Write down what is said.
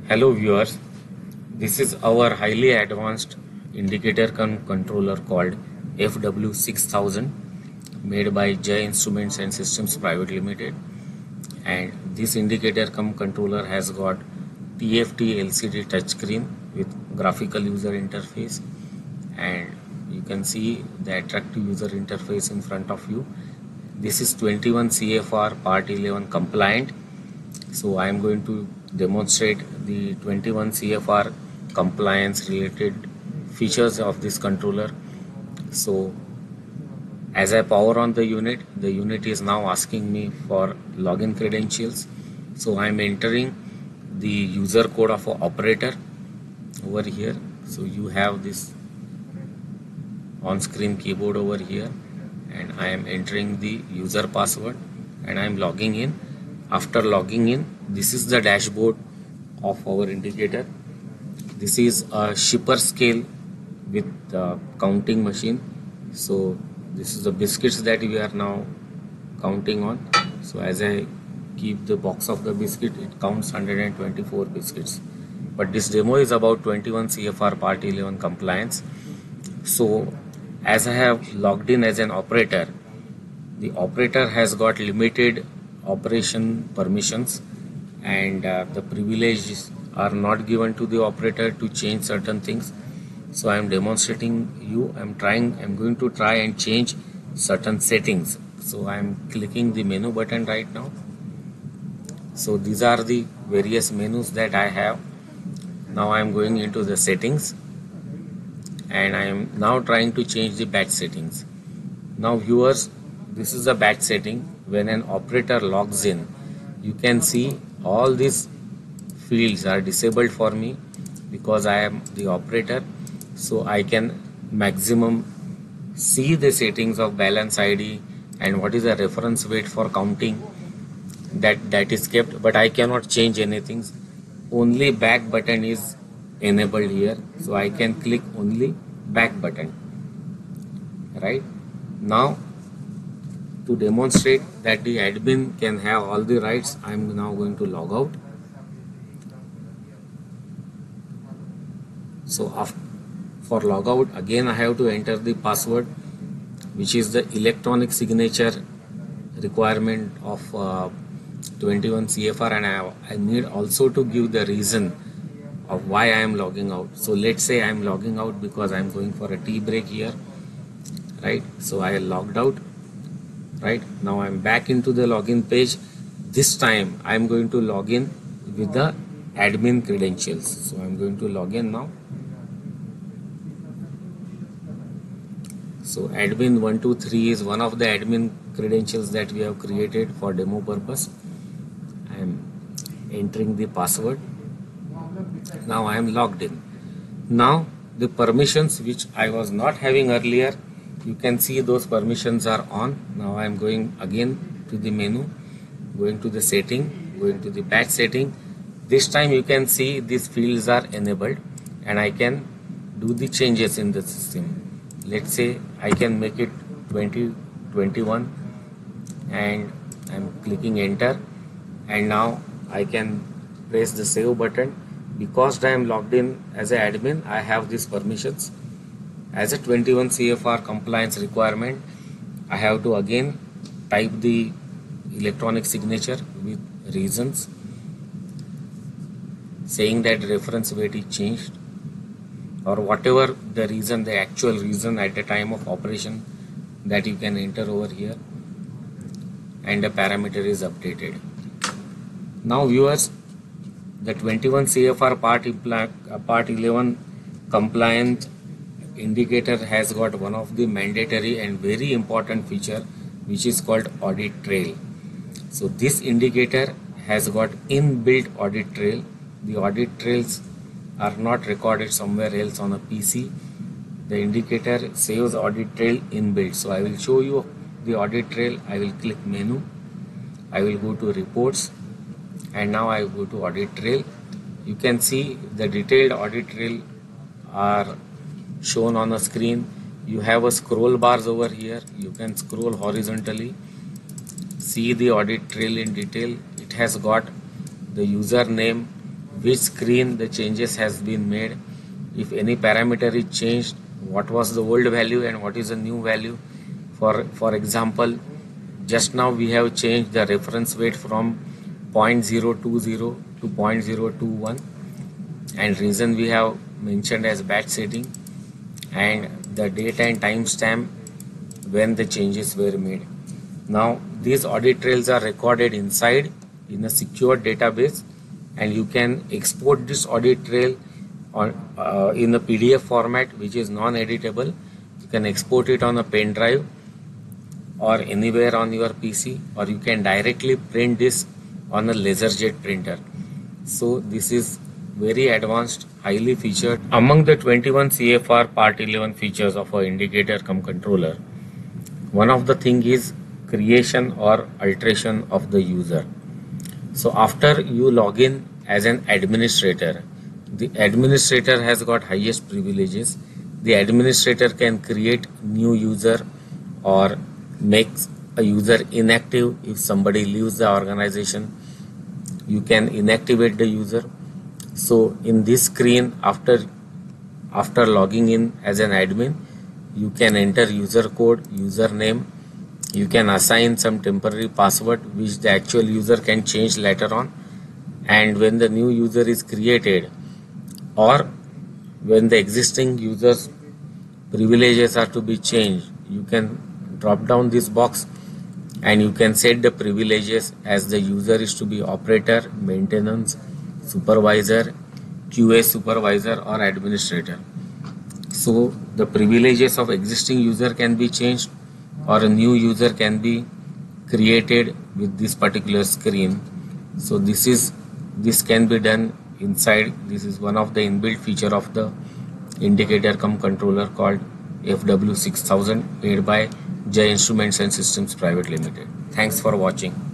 Hello viewers, this is our highly advanced indicator controller called FW6000 made by Jay Instruments and Systems Private Limited, and this indicator controller has got TFT LCD touchscreen with graphical user interface, and you can see the attractive user interface in front of you. This is 21 CFR Part 11 compliant. So I am going to demonstrate the 21 CFR compliance related features of this controller. So as I power on the unit is now asking me for login credentials. So I am entering the user code of an operator over here. So you have this on-screen keyboard over here, and I am entering the user password and I am logging in. After logging in, this is the dashboard of our indicator. This is a shipper scale with counting machine. So this is the biscuits that we are now counting on. So as I keep the box of the biscuit, it counts 124 biscuits. But this demo is about 21 CFR Part 11 compliance. So as I have logged in as an operator, the operator has got limited operation permissions, and the privileges are not given to the operator to change certain things. So I am demonstrating you. I'm going to try and change certain settings. So I am clicking the menu button right now. So these are the various menus that I have. Now I am going into the settings, and I am now trying to change the batch settings. Now viewers, this is the batch setting. When an operator logs in, you can see all these fields are disabled for me because I am the operator. So I can maximum see the settings of balance ID and what is the reference weight for counting that is kept, but I cannot change anything. Only back button is enabled here, so I can click only back button. Right now, to demonstrate that the admin can have all the rights, I am now going to log out. So for logout, again I have to enter the password, which is the electronic signature requirement of 21 CFR, and I need also to give the reason of why I am logging out. So let's say I am logging out because I am going for a tea break here, right? So I logged out. Right now I am back into the login page. This time I am going to log in with the admin credentials. So I am going to log in now. So admin 123 is one of the admin credentials that we have created for demo purpose. I am entering the password. Now I am logged in. Now the permissions which I was not having earlier, you can see those permissions are on. Now I am going again to the menu, going to the setting, going to the batch setting. This time you can see these fields are enabled and I can do the changes in the system. Let's say I can make it 2021 and I am clicking enter, and now I can press the save button. Because I am logged in as an admin, I have these permissions. As a 21 CFR compliance requirement, I have to again type the electronic signature with reasons saying that reference weight is changed, or whatever the reason, the actual reason at the time of operation, that you can enter over here, and the parameter is updated. Now viewers, the 21 CFR Part 11 compliant indicator has got one of the mandatory and very important feature, which is called audit trail. So this indicator has got inbuilt audit trail. The audit trails are not recorded somewhere else on a PC. The indicator saves audit trail inbuilt. So I will show you the audit trail. I will click menu, I will go to reports, and now I go to audit trail. You can see the detailed audit trail are shown on the screen. You have a scroll bars over here. You can scroll horizontally, see the audit trail in detail. It has got the username, which screen the changes has been made, if any parameter is changed, what was the old value and what is the new value. For example, just now we have changed the reference weight from 0.020 to 0.021, and reason we have mentioned as batch setting, and the date and timestamp when the changes were made. Now these audit trails are recorded inside in a secure database, and you can export this audit trail on in a PDF format which is non-editable. You can export it on a pen drive or anywhere on your PC, or you can directly print this on a LaserJet printer. So this is very advanced, highly featured. Among the 21 CFR Part 11 features of our indicator cum controller, one of the thing is creation or alteration of the user. So after you log in as an administrator, the administrator has got highest privileges. The administrator can create new user or makes a user inactive. If somebody leaves the organization, you can inactivate the user. So in this screen, after logging in as an admin, you can enter user code, username. You can assign some temporary password which the actual user can change later on. And when the new user is created, or when the existing user's privileges are to be changed, you can drop down this box and you can set the privileges as the user is to be operator, maintenance, supervisor, QA supervisor or administrator. So the privileges of existing user can be changed, or a new user can be created with this particular screen. So this can be done inside. This is one of the inbuilt feature of the indicator cum controller called FW6000, made by Jay Instruments and Systems Private Limited. Thanks for watching.